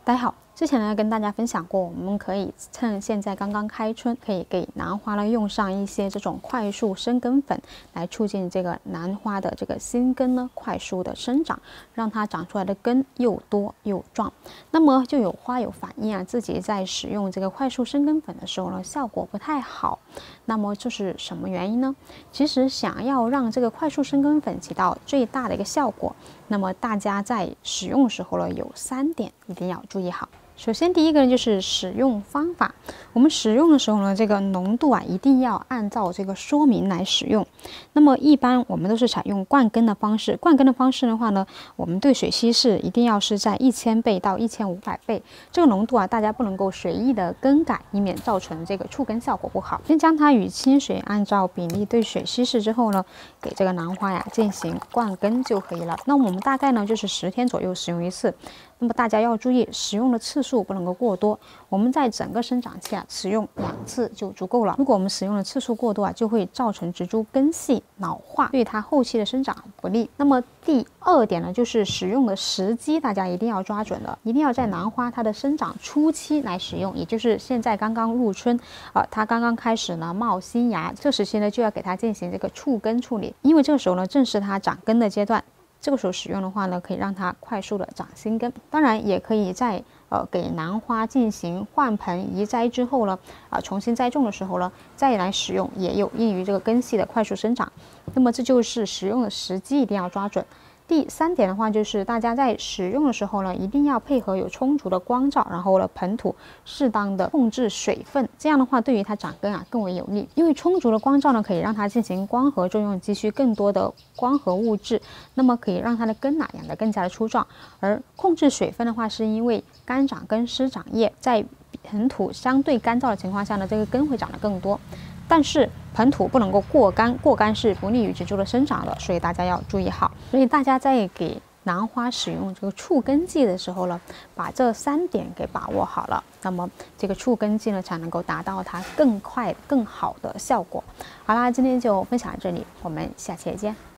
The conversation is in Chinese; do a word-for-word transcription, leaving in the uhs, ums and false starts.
大家好，之前呢跟大家分享过，我们可以趁现在刚刚开春，可以给兰花呢用上一些这种快速生根粉，来促进这个兰花的这个新根呢快速的生长，让它长出来的根又多又壮。那么就有花友反映啊，自己在使用这个快速生根粉的时候呢，效果不太好。那么这是什么原因呢？其实想要让这个快速生根粉起到最大的一个效果，那么大家在使用的时候呢，有三点一定要注意好。首先，第一个呢就是使用方法。我们使用的时候呢，这个浓度啊一定要按照这个说明来使用。那么一般我们都是采用灌根的方式。灌根的方式的话呢，我们对水稀释一定要是在一千倍到一千五百倍。这个浓度啊，大家不能够随意的更改，以免造成这个促根效果不好。先将它与清水按照比例对水稀释之后呢，给这个兰花呀进行灌根就可以了。那我们大概呢就是十天左右使用一次。那么大家要注意，使用的次数不能够过多。我们在整个生长期啊，使用两次就足够了。如果我们使用的次数过多啊，就会造成植株根系老化，对它后期的生长不利。那么第二点呢，就是使用的时机，大家一定要抓准了，一定要在兰花它的生长初期来使用，也就是现在刚刚入春，呃，它刚刚开始呢冒新芽，这时期呢就要给它进行这个促根处理，因为这个时候呢正是它长根的阶段。这个时候使用的话呢，可以让它快速的长新根。当然，也可以在呃给兰花进行换盆移栽之后呢，啊、呃、重新栽种的时候呢，再来使用，也有益于这个根系的快速生长。那么这就是使用的时机一定要抓准。第三点的话，就是大家在使用的时候呢，一定要配合有充足的光照，然后呢，盆土适当的控制水分，这样的话对于它长根啊更为有利。因为充足的光照呢，可以让它进行光合作用，积蓄更多的光合物质，那么可以让它的根啊养得更加的粗壮。而控制水分的话，是因为干长根湿长叶，在盆土相对干燥的情况下呢，这个根会长得更多。但是盆土不能够过干，过干是不利于植株的生长的，所以大家要注意好。所以大家在给兰花使用这个促根剂的时候呢，把这三点给把握好了，那么这个促根剂呢才能够达到它更快、更好的效果。好啦，今天就分享到这里，我们下期再见。